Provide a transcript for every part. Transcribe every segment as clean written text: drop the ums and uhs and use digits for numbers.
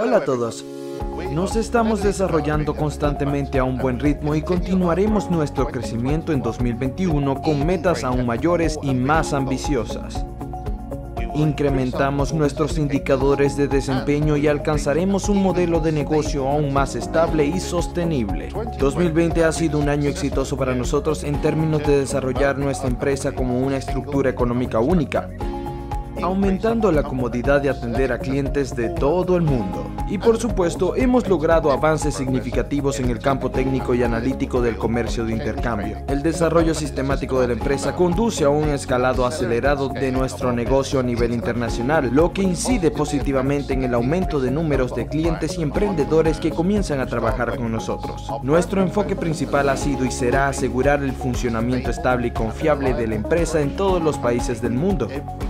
Hola a todos. Nos estamos desarrollando constantemente a un buen ritmo y continuaremos nuestro crecimiento en 2021 con metas aún mayores y más ambiciosas. Incrementamos nuestros indicadores de desempeño y alcanzaremos un modelo de negocio aún más estable y sostenible. 2020 ha sido un año exitoso para nosotros en términos de desarrollar nuestra empresa como una estructura económica única, aumentando la comodidad de atender a clientes de todo el mundo. Y por supuesto, hemos logrado avances significativos en el campo técnico y analítico del comercio de intercambio. El desarrollo sistemático de la empresa conduce a un escalado acelerado de nuestro negocio a nivel internacional, lo que incide positivamente en el aumento de números de clientes y emprendedores que comienzan a trabajar con nosotros. Nuestro enfoque principal ha sido y será asegurar el funcionamiento estable y confiable de la empresa en todos los países del mundo.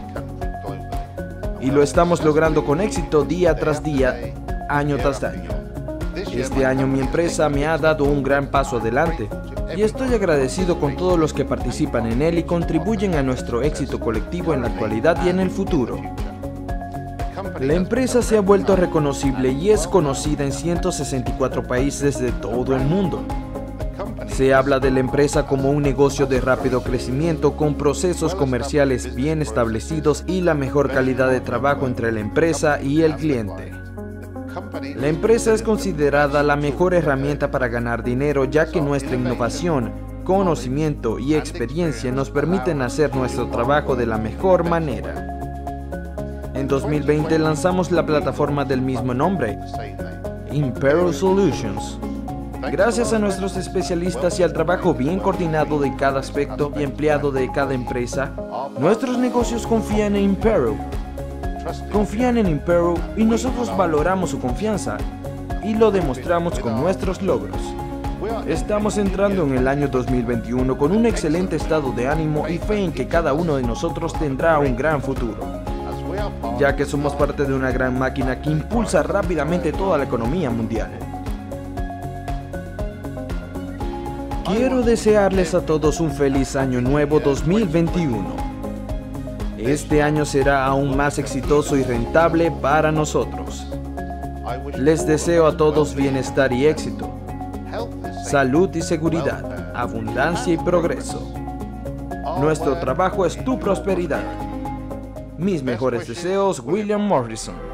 Y lo estamos logrando con éxito día tras día, año tras año. Este año mi empresa me ha dado un gran paso adelante y estoy agradecido con todos los que participan en él y contribuyen a nuestro éxito colectivo en la actualidad y en el futuro. La empresa se ha vuelto reconocible y es conocida en 164 países de todo el mundo. Se habla de la empresa como un negocio de rápido crecimiento con procesos comerciales bien establecidos y la mejor calidad de trabajo entre la empresa y el cliente. La empresa es considerada la mejor herramienta para ganar dinero, ya que nuestra innovación, conocimiento y experiencia nos permiten hacer nuestro trabajo de la mejor manera. En 2020 lanzamos la plataforma del mismo nombre, Impero Solutions. Gracias a nuestros especialistas y al trabajo bien coordinado de cada aspecto y empleado de cada empresa, nuestros negocios confían en Impero. Confían en Impero y nosotros valoramos su confianza y lo demostramos con nuestros logros. Estamos entrando en el año 2021 con un excelente estado de ánimo y fe en que cada uno de nosotros tendrá un gran futuro, ya que somos parte de una gran máquina que impulsa rápidamente toda la economía mundial. Quiero desearles a todos un feliz año nuevo 2021. Este año será aún más exitoso y rentable para nosotros. Les deseo a todos bienestar y éxito, salud y seguridad, abundancia y progreso. Nuestro trabajo es tu prosperidad. Mis mejores deseos, William Morrison.